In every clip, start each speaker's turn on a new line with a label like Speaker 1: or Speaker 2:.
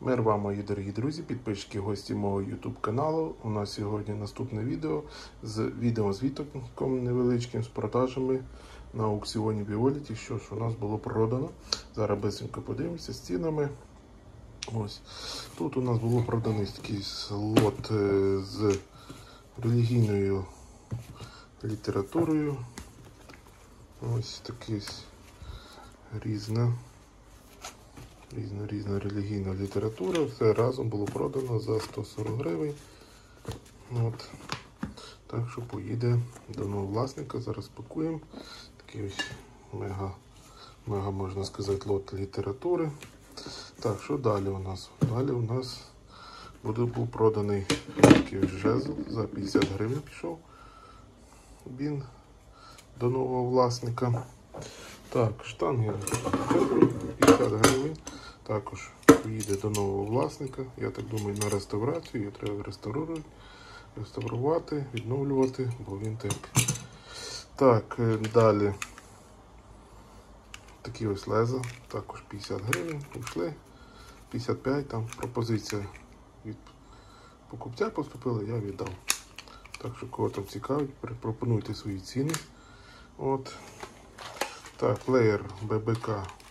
Speaker 1: Мир вам, мої дорогі друзі, підписчики, гості мого YouTube каналу. У нас сьогодні наступне відео з відеозвітом невеличким з продажами на аукціоні Віоліті. Що ж у нас було продано. Зараз бисенько подивимося з цінами. Ось. Тут у нас було продано такий лот з релігійною літературою. Ось такий різна релігійна література. Все разом було продано за 140 гривень. От. Так що поїде до нового власника. Зараз пакуємо. Такий ось мега, можна сказати, лот літератури. Так, що далі у нас? Далі у нас був проданий такий ось жезл за 50 гривень пішов. Він до нового власника. Так, штанги 50 гривень. Також поїде до нового власника. Я так думаю, на реставрацію. Її треба реставрувати, відновлювати, бо він так. Так, далі такі ось леза. Також 50 гривень. Пішли. 55, там пропозиція від покупця поступила, я віддав. Так що, кого там цікавить, пропонуйте свої ціни. От. Так, плеєр ББК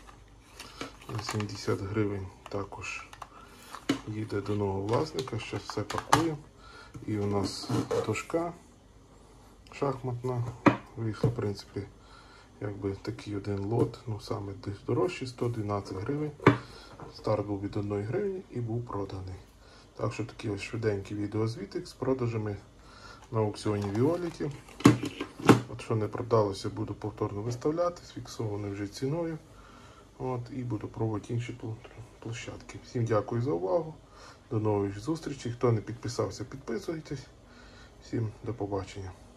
Speaker 1: 70 гривень також їде до нового власника. Зараз все пакуємо. І у нас дошка шахматна. Вийшло, в принципі, якби такий один лот. Ну, саме десь дорожчий, 112 гривень. Старт був від 1 гривні і був проданий. Так що такий ось швиденький відеозвітик з продажами на аукціоні Віоліті. От що не продалося, буду повторно виставляти з фіксованою вже ціною. От, і буду пробувати інші площадки. Всім дякую за увагу. До нових зустрічей. Хто не підписався, підписуйтесь. Всім до побачення.